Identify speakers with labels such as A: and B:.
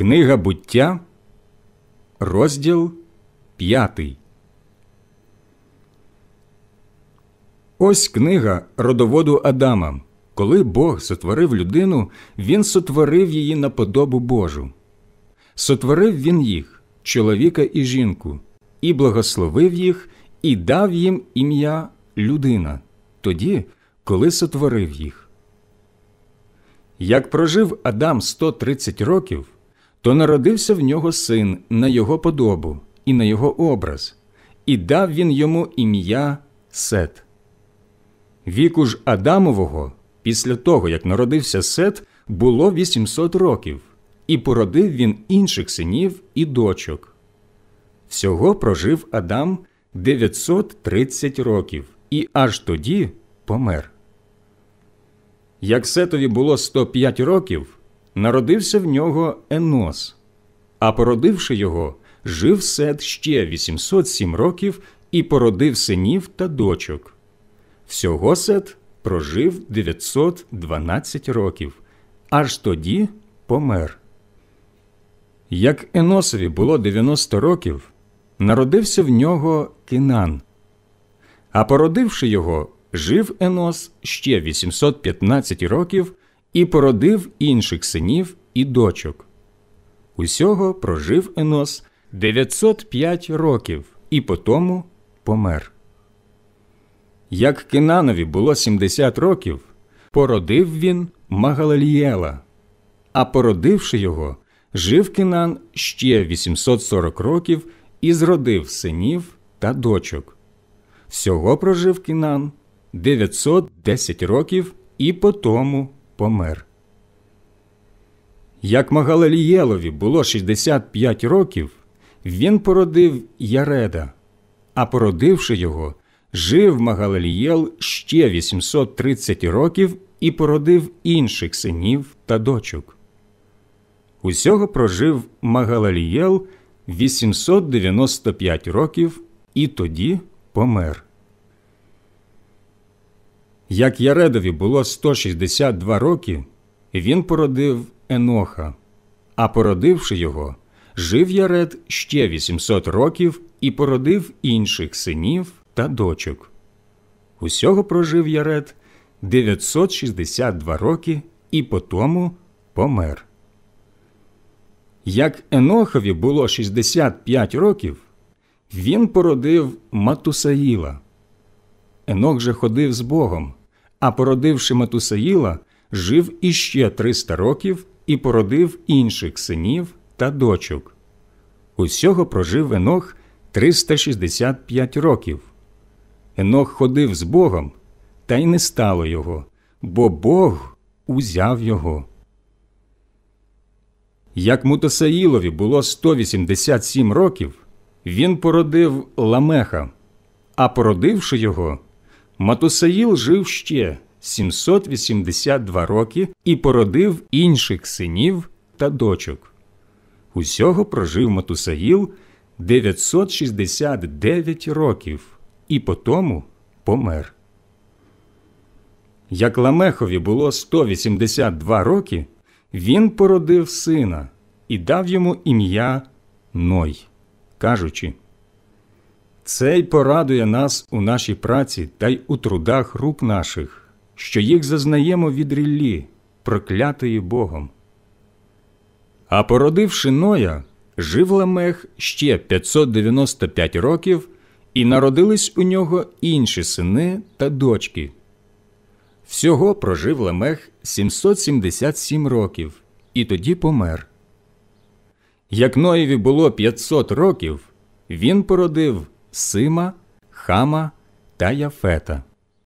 A: Книга Буття, розділ 5. Ось книга родоводу Адама. Коли Бог сотворив людину, Він сотворив її на подобу Божу. Сотворив Він їх, чоловіка і жінку, і благословив їх, і дав їм ім'я людина, тоді, коли сотворив їх. Як прожив Адам 130 років, то народився в нього син на його подобу і на його образ, і дав він йому ім'я Сет. Віку ж Адамового, після того, як народився Сет, було 800 років, і породив він інших синів і дочок. Всього прожив Адам 930 років, і аж тоді помер. Як Сетові було 105 років, народився в нього Енос, а породивши його, жив Сет ще 807 років і породив синів та дочок. Всього Сет прожив 912 років, аж тоді помер. Як Еносові було 90 років, народився в нього Кинан, а породивши його, жив Енос ще 815 років і породив інших синів і дочок. Усього прожив Енос 905 років і потому помер. Як Кинанові було 70 років, породив він Магалелієла, а породивши його, жив Кинан ще 840 років і зродив синів та дочок. Всього прожив Кинан 910 років і потому помер. Як Магалелієлові було 65 років, він породив Яреда, а породивши його, жив Магалелієл ще 830 років і породив інших синів та дочок. Усього прожив Магалелієл 895 років і тоді помер. Як Яредові було 162 роки, він породив Еноха, а породивши його, жив Яред ще 800 років і породив інших синів та дочок. Усього прожив Яред 962 роки і потому помер. Як Енохові було 65 років, він породив Матусаїла. Енох же ходив з Богом, а породивши Матусаїла, жив іще 300 років і породив інших синів та дочок. Усього прожив Енох 365 років. Енох ходив з Богом, та й не стало його, бо Бог узяв його. Як Матусаїлові було 187 років, він породив Ламеха, а породивши його, Матусаїл жив ще 782 роки і породив інших синів та дочок. Усього прожив Матусаїл 969 років і потому помер. Як Ламехові було 182 роки, він породив сина і дав йому ім'я Ной, кажучи: «Цей порадує нас у нашій праці та й у трудах рук наших, що їх зазнаємо від ріллі, проклятої Богом». А породивши Ноя, жив Ламех ще 595 років, і народились у нього інші сини та дочки. Всього прожив Ламех 777 років, і тоді помер. Як Ноєві було 500 років, він породив Сима, Хама та Яфета.